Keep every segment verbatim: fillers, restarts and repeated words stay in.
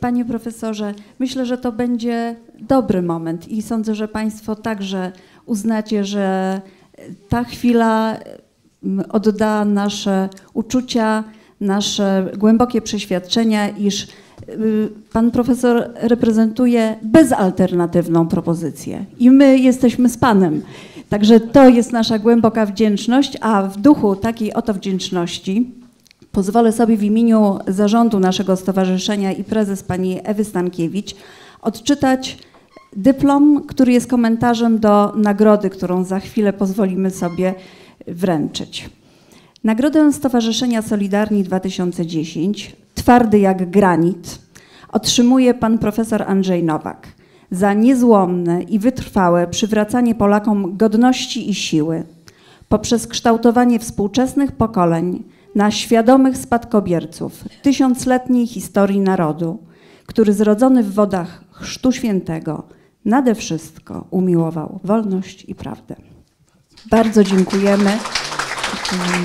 Panie profesorze, myślę, że to będzie dobry moment i sądzę, że Państwo także uznacie, że ta chwila odda nasze uczucia, nasze głębokie przeświadczenia, iż pan profesor reprezentuje bezalternatywną propozycję i my jesteśmy z panem. Także to jest nasza głęboka wdzięczność, a w duchu takiej oto wdzięczności pozwolę sobie w imieniu zarządu naszego stowarzyszenia i prezes pani Ewy Stankiewicz odczytać dyplom, który jest komentarzem do nagrody, którą za chwilę pozwolimy sobie wręczyć. Nagrodę Stowarzyszenia Solidarni dwa tysiące dziesięć, twardy jak granit, otrzymuje pan profesor Andrzej Nowak za niezłomne i wytrwałe przywracanie Polakom godności i siły poprzez kształtowanie współczesnych pokoleń na świadomych spadkobierców tysiącletniej historii narodu, który zrodzony w wodach Chrztu Świętego nade wszystko umiłował wolność i prawdę. Bardzo dziękujemy. Dziękujemy.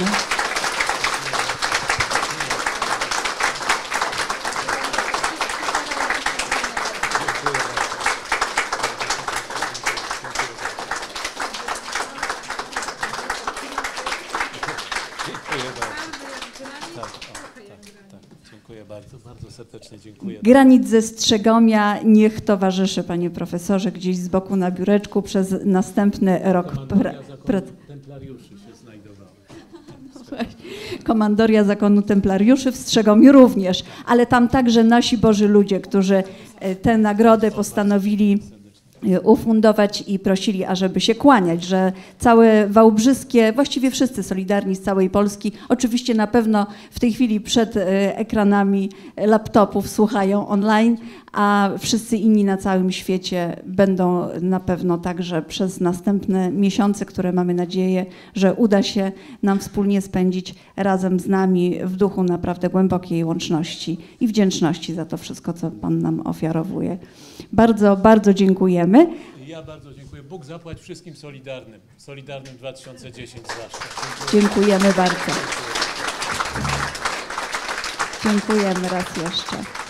Dziękuję bardzo, bardzo serdecznie dziękuję. Granit ze Strzegomia niech towarzyszy, panie profesorze, gdzieś z boku na biureczku przez następny rok. Komandoria Zakonu Templariuszy się znajdowała. Komandoria Zakonu Templariuszy w Strzegomiu również, ale tam także nasi Boży ludzie, którzy tę nagrodę postanowili ufundować i prosili, ażeby się kłaniać, że całe wałbrzyskie, właściwie wszyscy Solidarni z całej Polski, oczywiście na pewno w tej chwili przed ekranami laptopów słuchają online, a wszyscy inni na całym świecie będą na pewno także przez następne miesiące, które mamy nadzieję, że uda się nam wspólnie spędzić razem z nami w duchu naprawdę głębokiej łączności i wdzięczności za to wszystko, co Pan nam ofiarowuje. Bardzo, bardzo dziękujemy. Ja bardzo dziękuję. Bóg zapłać wszystkim Solidarnym. Solidarnym dwa tysiące dziesięć zwłaszcza. Dziękujemy bardzo. Dziękujemy raz jeszcze.